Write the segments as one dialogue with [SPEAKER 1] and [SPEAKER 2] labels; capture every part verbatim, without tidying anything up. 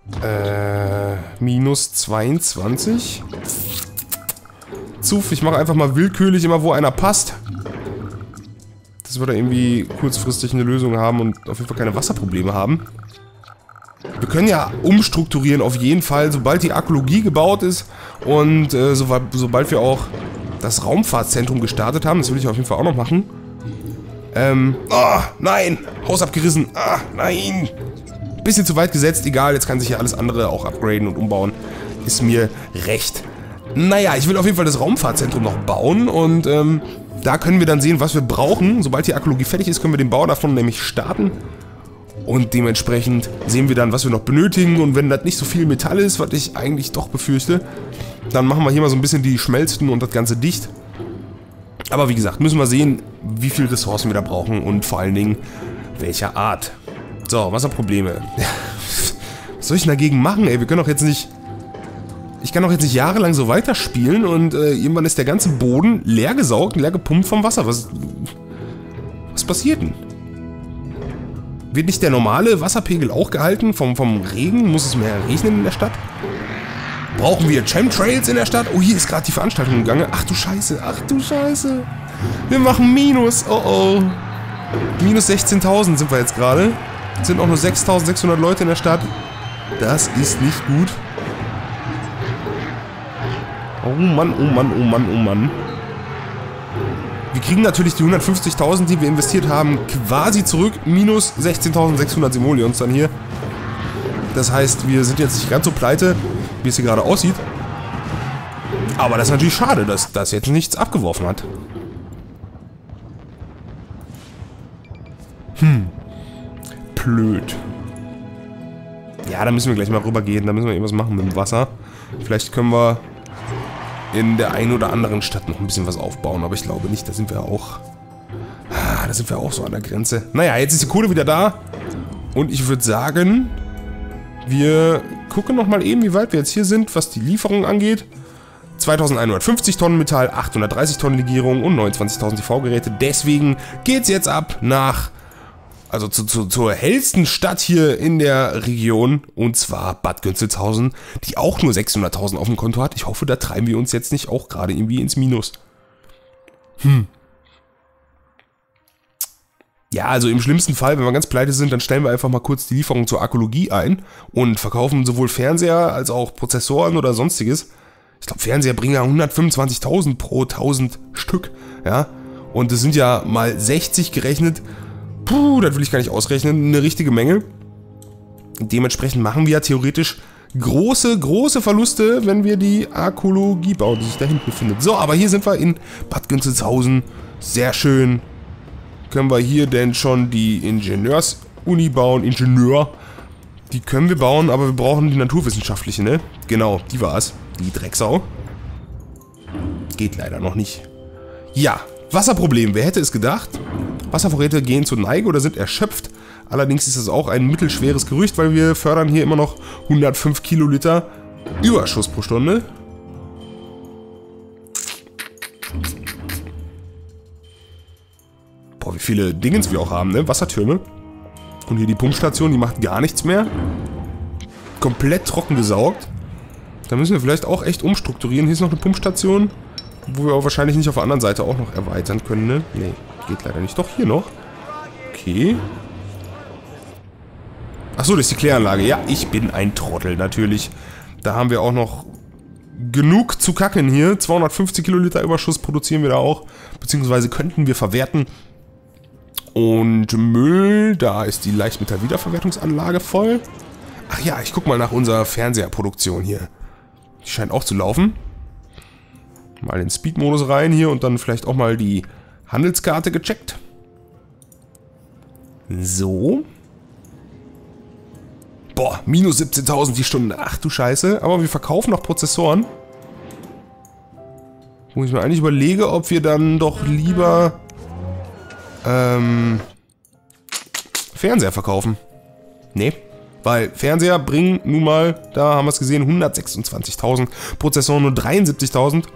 [SPEAKER 1] Äh, minus zweiundzwanzig. Zuf, ich mache einfach mal willkürlich immer, wo einer passt. Dass wir da irgendwie kurzfristig eine Lösung haben und auf jeden Fall keine Wasserprobleme haben. Wir können ja umstrukturieren auf jeden Fall, sobald die Arkologie gebaut ist und äh, so, sobald wir auch das Raumfahrtzentrum gestartet haben. Das will ich auf jeden Fall auch noch machen. Ähm, oh, nein, Haus abgerissen, ah, nein. Bisschen zu weit gesetzt, egal, jetzt kann sich ja alles andere auch upgraden und umbauen. Ist mir recht. Naja, ich will auf jeden Fall das Raumfahrtzentrum noch bauen und ähm, da können wir dann sehen, was wir brauchen. Sobald die Arkologie fertig ist, können wir den Bau davon nämlich starten. Und dementsprechend sehen wir dann, was wir noch benötigen. Und wenn das nicht so viel Metall ist, was ich eigentlich doch befürchte, dann machen wir hier mal so ein bisschen die Schmelzen und das Ganze dicht. Aber wie gesagt, müssen wir sehen, wie viel Ressourcen wir da brauchen und vor allen Dingen, welcher Art. So, Wasserprobleme. Was soll ich denn dagegen machen, ey? Wir können doch jetzt nicht... Ich kann doch jetzt nicht jahrelang so weiterspielen und äh, irgendwann ist der ganze Boden leer gesaugt, leer gepumpt vom Wasser. Was, was passiert denn? Wird nicht der normale Wasserpegel auch gehalten? Vom, vom Regen? Muss es mehr regnen in der Stadt? Brauchen wir Chemtrails in der Stadt? Oh, hier ist gerade die Veranstaltung im Gange. Ach du Scheiße, ach du Scheiße. Wir machen Minus. Oh oh. Minus sechzehntausend sind wir jetzt gerade. Es sind auch nur sechstausendsechshundert Leute in der Stadt. Das ist nicht gut. Oh Mann, oh Mann, oh Mann, oh Mann. Wir kriegen natürlich die hundertfünfzigtausend, die wir investiert haben, quasi zurück. Minus sechzehntausendsechshundert Simoleons dann hier. Das heißt, wir sind jetzt nicht ganz so pleite, wie es hier gerade aussieht. Aber das ist natürlich schade, dass das jetzt nichts abgeworfen hat. Hm. Blöd. Ja, da müssen wir gleich mal rüber gehen. Da müssen wir irgendwas machen mit dem Wasser. Vielleicht können wir in der einen oder anderen Stadt noch ein bisschen was aufbauen. Aber ich glaube nicht, da sind wir auch... Da sind wir auch so an der Grenze. Naja, jetzt ist die Kohle wieder da. Und ich würde sagen... Wir gucken nochmal eben, wie weit wir jetzt hier sind, was die Lieferung angeht. zweitausendeinhundertfünfzig Tonnen Metall, achthundertdreißig Tonnen Legierung und neunundzwanzigtausend T V-Geräte. Deswegen geht's jetzt ab nach... Also zu, zu, zur hellsten Stadt hier in der Region, und zwar Bad Günzelshausen, die auch nur sechshunderttausend auf dem Konto hat. Ich hoffe, da treiben wir uns jetzt nicht auch gerade irgendwie ins Minus. Hm. Ja, also im schlimmsten Fall, wenn wir ganz pleite sind, dann stellen wir einfach mal kurz die Lieferung zur Arkologie ein und verkaufen sowohl Fernseher als auch Prozessoren oder sonstiges. Ich glaube, Fernseher bringen ja hundertfünfundzwanzigtausend pro tausend Stück, ja. Und das sind ja mal sechzig gerechnet. Puh, das will ich gar nicht ausrechnen. Eine richtige Menge. Dementsprechend machen wir ja theoretisch große, große Verluste, wenn wir die Arkologie bauen, die sich da hinten befindet. So, aber hier sind wir in Bad Günzelshausen. Sehr schön. Können wir hier denn schon die Ingenieursuni bauen? Ingenieur. Die können wir bauen, aber wir brauchen die naturwissenschaftliche, ne? Genau, die war's. Die Drecksau. Geht leider noch nicht. Ja, Wasserproblem. Wer hätte es gedacht? Wasservorräte gehen zur Neige oder sind erschöpft. Allerdings ist das auch ein mittelschweres Gerücht, weil wir fördern hier immer noch hundertfünf Kiloliter Überschuss pro Stunde. Boah, wie viele Dingens wir auch haben, ne? Wassertürme. Und hier die Pumpstation, die macht gar nichts mehr. Komplett trocken gesaugt. Da müssen wir vielleicht auch echt umstrukturieren. Hier ist noch eine Pumpstation, wo wir auch wahrscheinlich nicht auf der anderen Seite auch noch erweitern können, ne? Nee, geht leider nicht. Doch, hier noch. Okay. Achso, das ist die Kläranlage. Ja, ich bin ein Trottel, natürlich. Da haben wir auch noch genug zu kacken hier. zweihundertfünfzig Kiloliter Überschuss produzieren wir da auch. Beziehungsweise könnten wir verwerten. Und Müll, da ist die Leichtmetall-Wiederverwertungsanlage voll. Ach ja, ich guck mal nach unserer Fernseherproduktion hier. Die scheint auch zu laufen. Mal den Speed-Modus rein hier und dann vielleicht auch mal die Handelskarte gecheckt. So. Boah, minus siebzehntausend die Stunde. Ach du Scheiße. Aber wir verkaufen noch Prozessoren. Wo ich mir eigentlich überlege, ob wir dann doch lieber ähm, Fernseher verkaufen. Nee. Weil Fernseher bringen nun mal, da haben wir es gesehen, hundertsechsundzwanzigtausend. Prozessoren nur dreiundsiebzigtausend.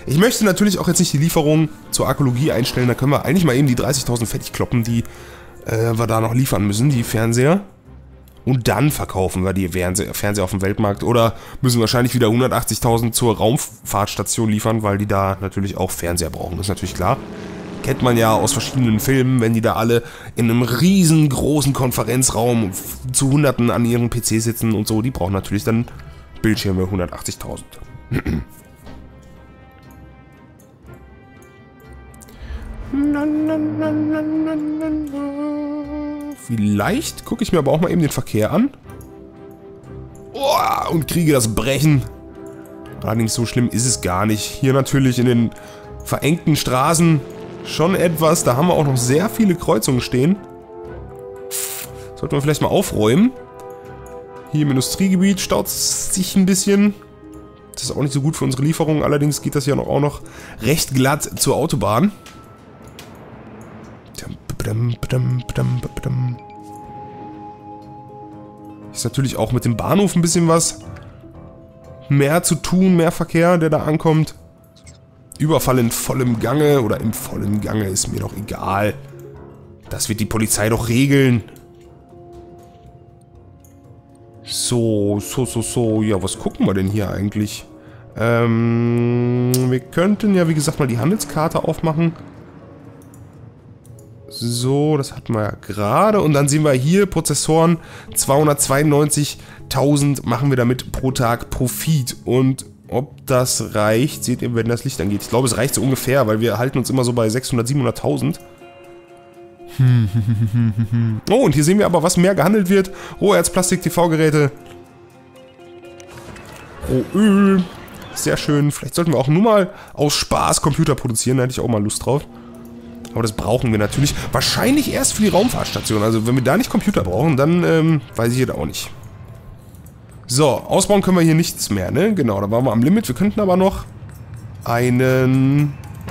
[SPEAKER 1] Ich möchte natürlich auch jetzt nicht die Lieferung zur Archäologie einstellen. Da können wir eigentlich mal eben die dreißigtausend fertig kloppen, die äh, wir da noch liefern müssen, die Fernseher. Und dann verkaufen wir die Fernseher, Fernseher auf dem Weltmarkt. Oder müssen wahrscheinlich wieder hundertachtzigtausend zur Raumfahrtstation liefern, weil die da natürlich auch Fernseher brauchen. Das ist natürlich klar. Kennt man ja aus verschiedenen Filmen, wenn die da alle in einem riesengroßen Konferenzraum zu Hunderten an ihren P Cs sitzen und so. Die brauchen natürlich dann Bildschirme hundertachtzigtausend. Vielleicht gucke ich mir aber auch mal eben den Verkehr an. Oh, und kriege das Brechen. Allerdings so schlimm ist es gar nicht. Hier natürlich in den verengten Straßen schon etwas. Da haben wir auch noch sehr viele Kreuzungen stehen. Sollten wir vielleicht mal aufräumen. Hier im Industriegebiet staut es sich ein bisschen. Das ist auch nicht so gut für unsere Lieferung. Allerdings geht das ja auch noch recht glatt zur Autobahn. Ist natürlich auch mit dem Bahnhof ein bisschen was mehr zu tun, mehr Verkehr, der da ankommt. Überfall in vollem Gange oder im vollen Gange ist mir doch egal. Das wird die Polizei doch regeln. So, so, so, so. Ja, was gucken wir denn hier eigentlich? Ähm, wir könnten ja, wie gesagt, mal die Handelskarte aufmachen. So, das hatten wir ja gerade. Und dann sehen wir hier Prozessoren zweihundertzweiundneunzigtausend machen wir damit pro Tag Profit. Und ob das reicht, seht ihr, wenn das Licht angeht. Ich glaube, es reicht so ungefähr, weil wir halten uns immer so bei sechshundert, siebenhunderttausend. Oh, und hier sehen wir aber, was mehr gehandelt wird. Roherz, Plastik, T V-Geräte. Rohöl. Sehr schön. Vielleicht sollten wir auch nur mal aus Spaß Computer produzieren. Da hätte ich auch mal Lust drauf. Aber das brauchen wir natürlich. Wahrscheinlich erst für die Raumfahrtstation. Also wenn wir da nicht Computer brauchen, dann ähm, weiß ich jetzt auch nicht. So, ausbauen können wir hier nichts mehr, ne? Genau, da waren wir am Limit. Wir könnten aber noch einen...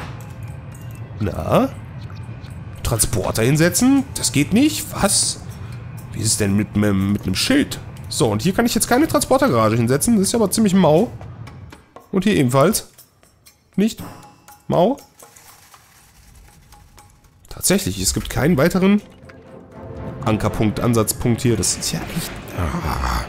[SPEAKER 1] Na? Transporter hinsetzen? Das geht nicht. Was? Wie ist es denn mit, mit, mit einem Schild? So, und hier kann ich jetzt keine Transportergarage hinsetzen. Das ist ja aber ziemlich mau. Und hier ebenfalls. Nicht? Mau? Tatsächlich, es gibt keinen weiteren Ankerpunkt, Ansatzpunkt hier. Das ist ja echt... Ah.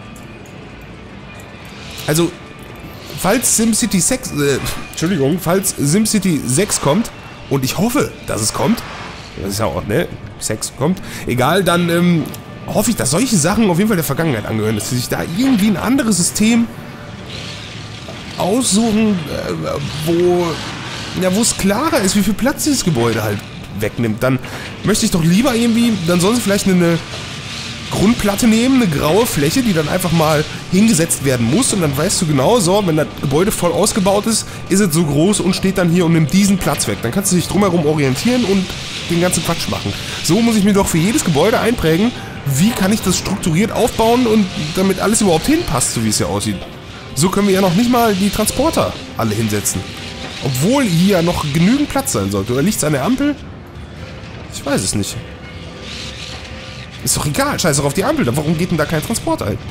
[SPEAKER 1] Also, falls SimCity sechs... Äh, Entschuldigung, falls SimCity sechs kommt, und ich hoffe, dass es kommt, das ist ja auch, ne, sechs kommt, egal, dann ähm, hoffe ich, dass solche Sachen auf jeden Fall der Vergangenheit angehören, dass sie sich da irgendwie ein anderes System aussuchen, äh, wo, ja, wo es klarer ist, wie viel Platz dieses Gebäude halt wegnimmt. Dann möchte ich doch lieber irgendwie, dann sollen sie vielleicht eine Grundplatte nehmen, eine graue Fläche, die dann einfach mal hingesetzt werden muss und dann weißt du genau, so, wenn das Gebäude voll ausgebaut ist, ist es so groß und steht dann hier und nimmt diesen Platz weg. Dann kannst du dich drumherum orientieren und den ganzen Quatsch machen. So muss ich mir doch für jedes Gebäude einprägen, wie kann ich das strukturiert aufbauen und damit alles überhaupt hinpasst, so wie es hier aussieht. So können wir ja noch nicht mal die Transporter alle hinsetzen. Obwohl hier ja noch genügend Platz sein sollte. Oder liegt's an der Ampel? Ich weiß es nicht. Ist doch egal, scheiß doch auf die Ampel. Warum geht denn da kein Transport ein?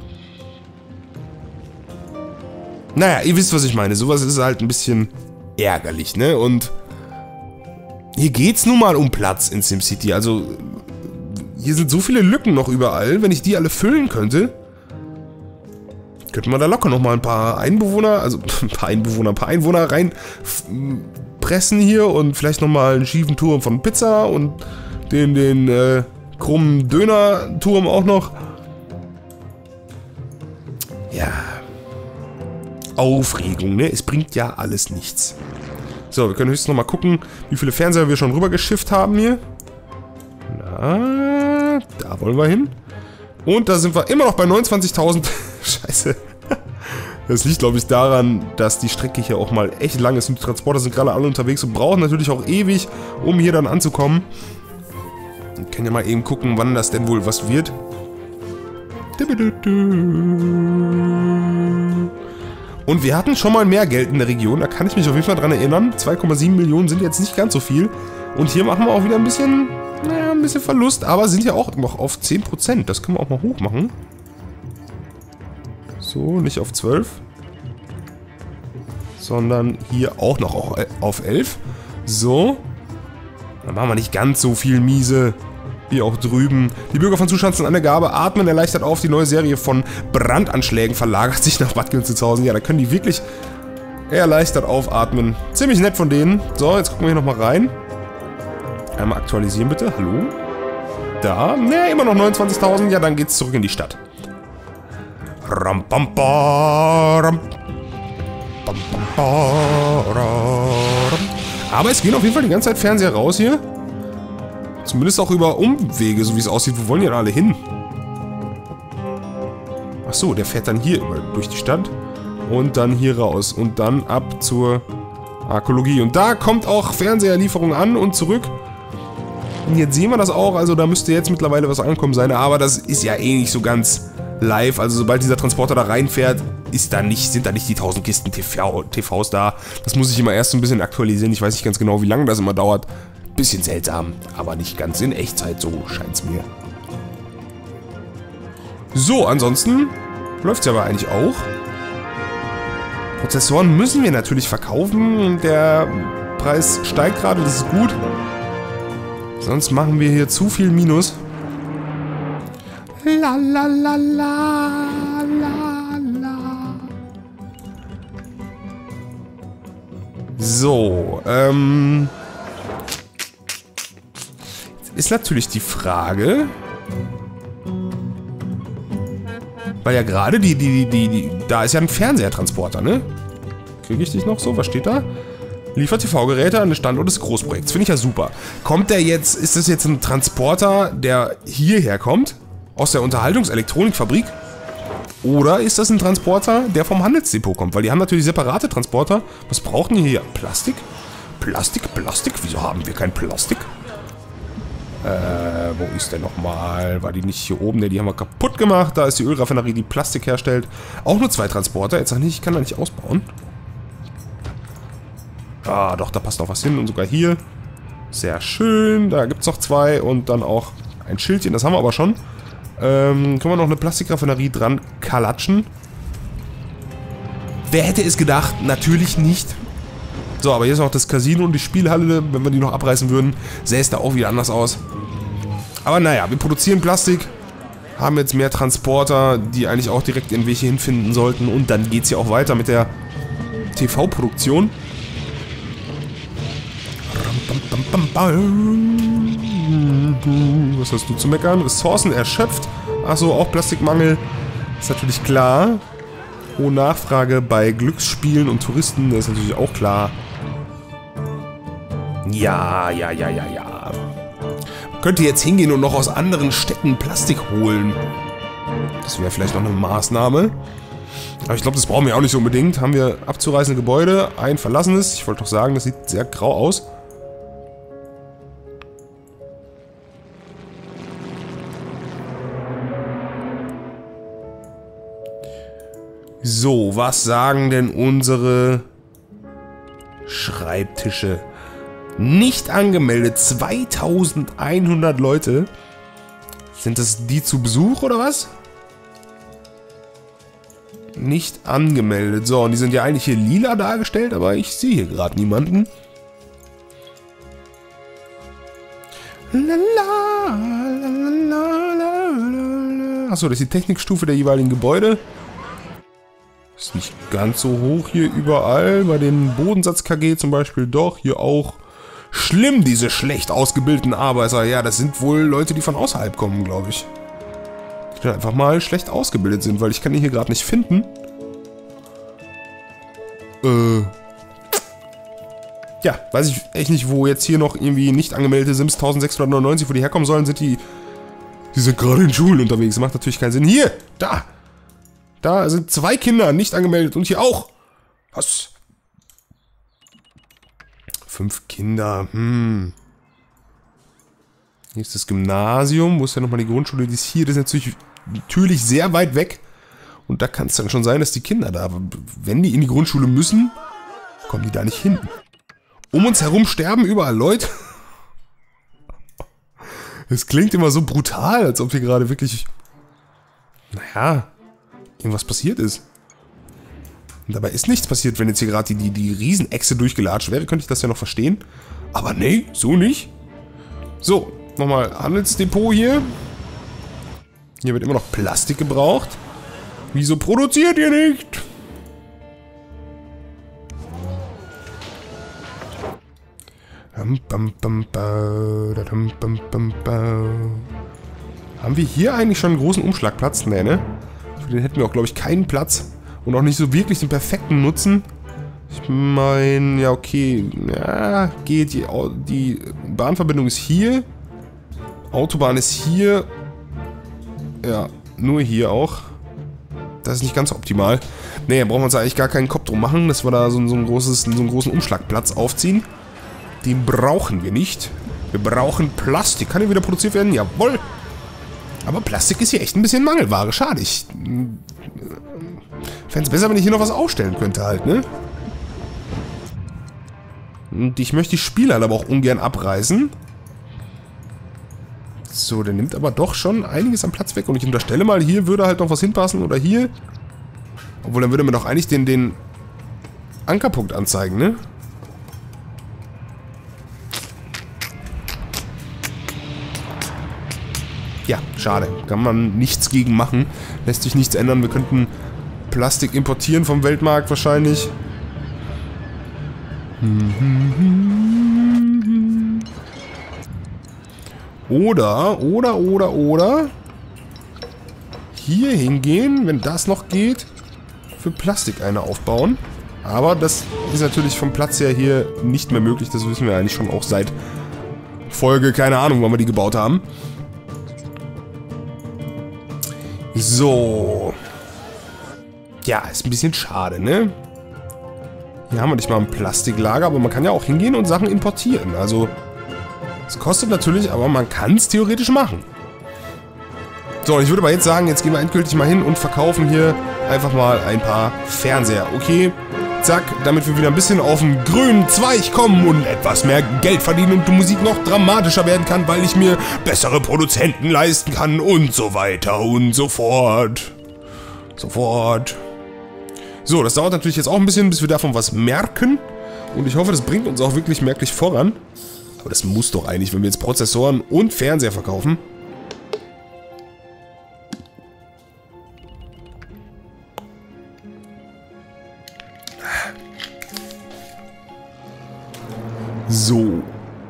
[SPEAKER 1] Naja, ihr wisst, was ich meine. Sowas ist halt ein bisschen ärgerlich, ne? Und hier geht's nun mal um Platz in SimCity. Also, hier sind so viele Lücken noch überall. Wenn ich die alle füllen könnte, könnte man da locker nochmal ein paar Einbewohner, also ein paar Einbewohner, ein paar Einwohner reinpressen hier und vielleicht nochmal einen schiefen Turm von Pizza und den, den, äh, krummen Döner-Turm auch noch. Ja. Aufregung, ne? Es bringt ja alles nichts. So, wir können höchstens noch mal gucken, wie viele Fernseher wir schon rübergeschifft haben hier. Na, da wollen wir hin. Und da sind wir immer noch bei neunundzwanzigtausend. Scheiße. Das liegt, glaube ich, daran, dass die Strecke hier auch mal echt lang ist und die Transporter sind gerade alle unterwegs und brauchen natürlich auch ewig, um hier dann anzukommen. Wir können ja mal eben gucken, wann das denn wohl was wird. Und wir hatten schon mal mehr Geld in der Region, da kann ich mich auf jeden Fall dran erinnern. zwei Komma sieben Millionen sind jetzt nicht ganz so viel. Und hier machen wir auch wieder ein bisschen, naja, ein bisschen Verlust, aber sind ja auch noch auf zehn Prozent. Das können wir auch mal hoch machen. So, nicht auf zwölf. sondern hier auch noch auf elf. So. Dann machen wir nicht ganz so viel miese wie auch drüben. Die Bürger von Zuschanzen an der Gabe atmen erleichtert auf. Die neue Serie von Brandanschlägen verlagert sich nach Bad Gunzenshausen. Ja, da können die wirklich erleichtert aufatmen. Ziemlich nett von denen. So, jetzt gucken wir hier nochmal rein. Einmal aktualisieren bitte. Hallo? Da. Ne, immer noch neunundzwanzigtausend. Ja, dann geht's zurück in die Stadt. Ram, bam, ba, ram. Bam, bam, ba, ram. Aber es gehen auf jeden Fall die ganze Zeit Fernseher raus hier. Zumindest auch über Umwege, so wie es aussieht. Wo wollen die denn alle hin? Achso, der fährt dann hier durch die Stadt. Und dann hier raus. Und dann ab zur Arkologie. Und da kommt auch Fernseherlieferung an und zurück. Und jetzt sehen wir das auch. Also da müsste jetzt mittlerweile was angekommen sein. Aber das ist ja eh nicht so ganz live. Also sobald dieser Transporter da reinfährt, ist da nicht, sind da nicht die tausend Kisten T Vs da. Das muss ich immer erst so ein bisschen aktualisieren. Ich weiß nicht ganz genau, wie lange das immer dauert. Bisschen seltsam, aber nicht ganz in Echtzeit, so scheint es mir. So, ansonsten läuft es ja aber eigentlich auch. Prozessoren müssen wir natürlich verkaufen. Der Preis steigt gerade, das ist gut. Sonst machen wir hier zu viel Minus. La la la la la la. So, ähm... ist natürlich die Frage, weil ja gerade die, die, die, die, da ist ja ein Fernsehertransporter, ne? Kriege ich dich noch so? Was steht da? Liefert T V-Geräte an den Standort des Großprojekts. Finde ich ja super. Kommt der jetzt, ist das jetzt ein Transporter, der hierher kommt? Aus der Unterhaltungselektronikfabrik? Oder ist das ein Transporter, der vom Handelsdepot kommt? Weil die haben natürlich separate Transporter. Was brauchen die hier? Plastik? Plastik? Plastik? Wieso haben wir kein Plastik? Äh, wo ist der nochmal? War die nicht hier oben? Ne, die haben wir kaputt gemacht. Da ist die Ölraffinerie, die Plastik herstellt. Auch nur zwei Transporter. Jetzt sag nicht, ich kann da nicht ausbauen. Ah, doch, da passt noch was hin. Und sogar hier. Sehr schön. Da gibt es noch zwei. Und dann auch ein Schildchen. Das haben wir aber schon. Ähm, können wir noch eine Plastikraffinerie dran kalatschen? Wer hätte es gedacht? Natürlich nicht. So, aber hier ist noch das Casino und die Spielhalle. Wenn wir die noch abreißen würden, sähe es da auch wieder anders aus. Aber naja, wir produzieren Plastik. Haben jetzt mehr Transporter, die eigentlich auch direkt ihren Weg hier hinfinden sollten. Und dann geht es hier auch weiter mit der T V-Produktion. Was hast du zu meckern? Ressourcen erschöpft. Achso, auch Plastikmangel. Ist natürlich klar. Hohe Nachfrage bei Glücksspielen und Touristen. Das ist natürlich auch klar. Ja, ja, ja, ja, ja. Man könnte jetzt hingehen und noch aus anderen Städten Plastik holen. Das wäre vielleicht noch eine Maßnahme. Aber ich glaube, das brauchen wir auch nicht so unbedingt. Haben wir abzureißende Gebäude, ein verlassenes. Ich wollte doch sagen, das sieht sehr grau aus. So, was sagen denn unsere Schreibtische? Nicht angemeldet, zweitausendeinhundert Leute. Sind das die zu Besuch oder was? Nicht angemeldet. So, und die sind ja eigentlich hier lila dargestellt, aber ich sehe hier gerade niemanden. Achso, das ist die Technikstufe der jeweiligen Gebäude. Ist nicht ganz so hoch hier überall. Bei den Bodensatz-K G zum Beispiel doch. Hier auch. Schlimm, diese schlecht ausgebildeten Arbeiter. Ja, das sind wohl Leute, die von außerhalb kommen, glaube ich. Die dann einfach mal schlecht ausgebildet sind, weil ich kann die hier gerade nicht finden. Äh. Ja, weiß ich echt nicht, wo jetzt hier noch irgendwie nicht angemeldete Sims eintausendsechshundertneunundneunzig, wo die herkommen sollen. Sind die... Die sind gerade in Schulen unterwegs. Macht natürlich keinen Sinn. Hier! Da! Da sind zwei Kinder nicht angemeldet und hier auch. Was? Fünf Kinder, hm. Hier ist das Gymnasium. Wo ist denn nochmal die Grundschule? Die ist hier. Das ist natürlich, natürlich sehr weit weg. Und da kann es dann schon sein, dass die Kinder da, wenn die in die Grundschule müssen, kommen die da nicht hin. Um uns herum sterben überall Leute. Es klingt immer so brutal, als ob hier gerade wirklich, naja, irgendwas passiert ist. Und dabei ist nichts passiert, wenn jetzt hier gerade die, die, die Riesenechse durchgelatscht wäre, könnte ich das ja noch verstehen. Aber nee, so nicht. So, nochmal Handelsdepot hier. Hier wird immer noch Plastik gebraucht. Wieso produziert ihr nicht? Haben wir hier eigentlich schon einen großen Umschlagplatz? Nee, ne? Für den hätten wir auch, glaube ich, keinen Platz. Und auch nicht so wirklich den perfekten Nutzen. Ich meine, ja, okay. Ja, geht. Die, die Bahnverbindung ist hier. Autobahn ist hier. Ja, nur hier auch. Das ist nicht ganz optimal. Nee, da brauchen wir uns eigentlich gar keinen Kopf drum machen, dass wir da so, so, ein großes, so einen großen Umschlagplatz aufziehen. Den brauchen wir nicht. Wir brauchen Plastik. Kann hier wieder produziert werden? Jawohl. Aber Plastik ist hier echt ein bisschen Mangelware. Schade. Ich fände es besser, wenn ich hier noch was aufstellen könnte halt, ne? Und ich möchte die Spieler aber auch ungern abreißen. So, der nimmt aber doch schon einiges an Platz weg. Und ich unterstelle mal, hier würde halt noch was hinpassen. Oder hier. Obwohl, dann würde mir doch eigentlich den, den Ankerpunkt anzeigen, ne? Ja, schade. Kann man nichts gegen machen. Lässt sich nichts ändern. Wir könnten Plastik importieren vom Weltmarkt wahrscheinlich. Oder, oder, oder, oder hier hingehen, wenn das noch geht, für Plastik eine aufbauen. Aber das ist natürlich vom Platz her hier nicht mehr möglich. Das wissen wir eigentlich schon auch seit Folge, keine Ahnung, wann wir die gebaut haben. So. Ja, ist ein bisschen schade, ne? Hier haben wir nicht mal ein Plastiklager, aber man kann ja auch hingehen und Sachen importieren. Also, es kostet natürlich, aber man kann es theoretisch machen. So, ich würde mal jetzt sagen, jetzt gehen wir endgültig mal hin und verkaufen hier einfach mal ein paar Fernseher. Okay, zack, damit wir wieder ein bisschen auf den grünen Zweig kommen und etwas mehr Geld verdienen und die Musik noch dramatischer werden kann, weil ich mir bessere Produzenten leisten kann und so weiter und so fort. Sofort. So, das dauert natürlich jetzt auch ein bisschen, bis wir davon was merken. Und ich hoffe, das bringt uns auch wirklich merklich voran. Aber das muss doch eigentlich, wenn wir jetzt Prozessoren und Fernseher verkaufen. So.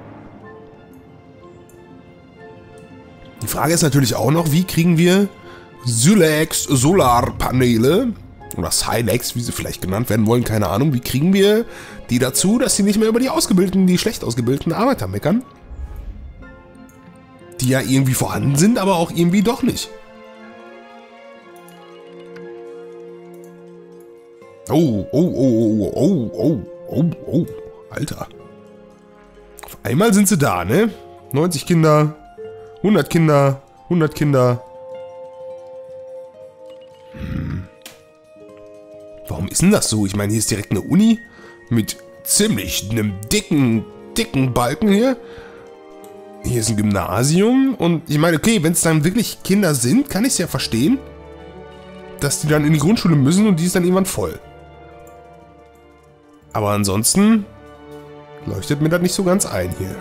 [SPEAKER 1] Die Frage ist natürlich auch noch, wie kriegen wir Silex Solarpaneele oder Silex, wie sie vielleicht genannt werden wollen, keine Ahnung, wie kriegen wir die dazu, dass sie nicht mehr über die ausgebildeten, die schlecht ausgebildeten Arbeiter meckern? Die ja irgendwie vorhanden sind, aber auch irgendwie doch nicht. Oh, oh, oh, oh, oh, oh, oh, oh, Alter. Auf einmal sind sie da, ne? neunzig Kinder, hundert Kinder, hundert Kinder. Hm. Warum ist denn das so? Ich meine, hier ist direkt eine Uni mit ziemlich einem dicken, dicken Balken hier. Hier ist ein Gymnasium und ich meine, okay, wenn es dann wirklich Kinder sind, kann ich es ja verstehen, dass die dann in die Grundschule müssen und die ist dann irgendwann voll. Aber ansonsten leuchtet mir das nicht so ganz ein hier.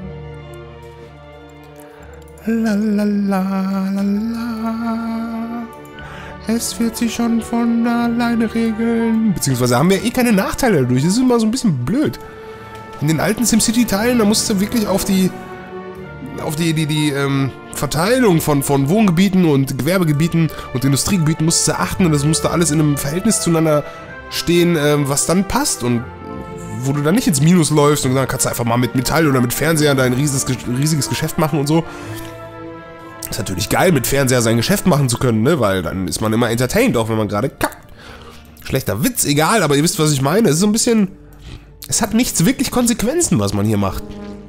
[SPEAKER 1] Lalalala. Es wird sich schon von alleine regeln. Beziehungsweise haben wir eh keine Nachteile dadurch. Das ist immer so ein bisschen blöd. In den alten SimCity-Teilen, da musst du wirklich auf die auf die, die, die ähm, Verteilung von, von Wohngebieten und Gewerbegebieten und Industriegebieten musst du achten und das musste alles in einem Verhältnis zueinander stehen, ähm, was dann passt und wo du dann nicht ins Minus läufst und dann kannst du einfach mal mit Metall oder mit Fernseher dein riesiges, riesiges Geschäft machen und so. Ist natürlich geil, mit Fernseher sein Geschäft machen zu können, ne? Weil dann ist man immer entertained, auch wenn man gerade kackt. Schlechter Witz, egal, aber ihr wisst, was ich meine. Es ist so ein bisschen... Es hat nichts wirklich Konsequenzen, was man hier macht.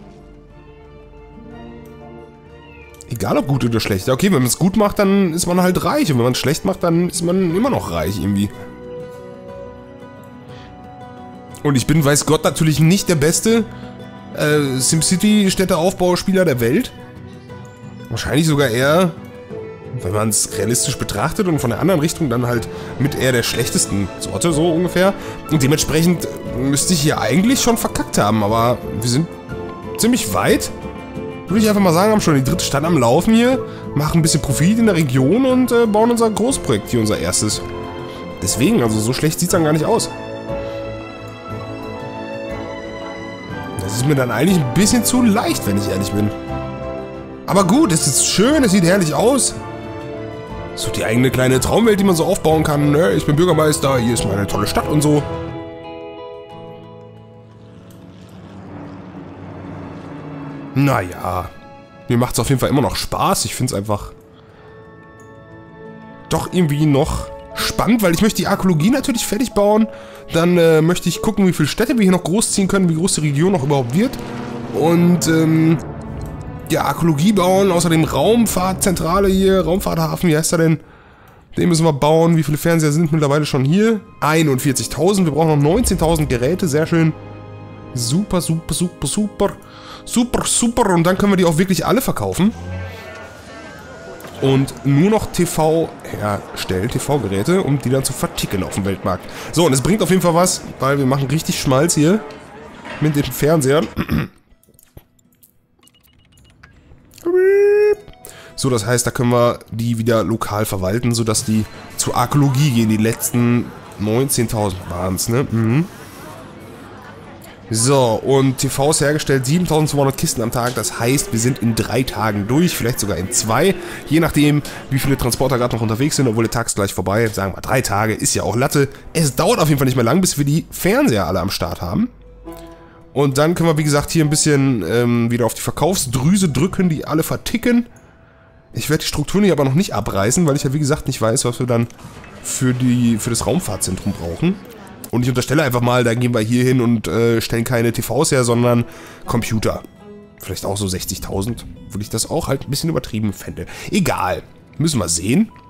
[SPEAKER 1] Egal, ob gut oder schlecht. Okay, wenn man es gut macht, dann ist man halt reich. Und wenn man es schlecht macht, dann ist man immer noch reich irgendwie. Und ich bin, weiß Gott, natürlich nicht der beste äh, SimCity-Städteaufbauspieler der Welt. Wahrscheinlich sogar eher wenn man es realistisch betrachtet und von der anderen Richtung dann halt mit eher der schlechtesten Sorte, so ungefähr. Und dementsprechend müsste ich hier eigentlich schon verkackt haben, aber wir sind ziemlich weit. Würde ich einfach mal sagen, haben schon die dritte Stadt am Laufen hier, machen ein bisschen Profit in der Region und äh, bauen unser Großprojekt hier, unser erstes. Deswegen, also so schlecht sieht es dann gar nicht aus. Das ist mir dann eigentlich ein bisschen zu leicht, wenn ich ehrlich bin. Aber gut, es ist schön, es sieht herrlich aus. So die eigene kleine Traumwelt, die man so aufbauen kann. Ne? Ich bin Bürgermeister, hier ist meine tolle Stadt und so. Naja, mir macht es auf jeden Fall immer noch Spaß. Ich finde es einfach doch irgendwie noch spannend, weil ich möchte die Archäologie natürlich fertig bauen. Dann äh, möchte ich gucken, wie viele Städte wir hier noch großziehen können, wie groß die Region noch überhaupt wird. Und ähm, ja, Archäologie bauen, außerdem Raumfahrtzentrale hier, Raumfahrthafen, wie heißt er denn? Den müssen wir bauen. Wie viele Fernseher sind mittlerweile schon hier? einundvierzigtausend, wir brauchen noch neunzehntausend Geräte, sehr schön. Super, super, super, super. Super, super. Und dann können wir die auch wirklich alle verkaufen. Und nur noch T V herstellen, T V-Geräte, um die dann zu verticken auf dem Weltmarkt. So, und es bringt auf jeden Fall was, weil wir machen richtig Schmalz hier mit den Fernsehern. So, das heißt, da können wir die wieder lokal verwalten, sodass die zur Archäologie gehen. Die letzten neunzehntausend waren es, ne? Mhm. So, und T Vs hergestellt, siebentausendzweihundert Kisten am Tag. Das heißt, wir sind in drei Tagen durch, vielleicht sogar in zwei. Je nachdem, wie viele Transporter gerade noch unterwegs sind, obwohl der Tag ist gleich vorbei. Sagen wir, drei Tage ist ja auch Latte. Es dauert auf jeden Fall nicht mehr lang, bis wir die Fernseher alle am Start haben. Und dann können wir, wie gesagt, hier ein bisschen ähm, wieder auf die Verkaufsdrüse drücken, die alle verticken. Ich werde die Strukturen hier aber noch nicht abreißen, weil ich ja, wie gesagt, nicht weiß, was wir dann für, die, für das Raumfahrtzentrum brauchen. Und ich unterstelle einfach mal, da gehen wir hier hin und äh, stellen keine T Vs her, sondern Computer. Vielleicht auch so sechzigtausend, würde ich das auch halt ein bisschen übertrieben fände. Egal, müssen wir sehen.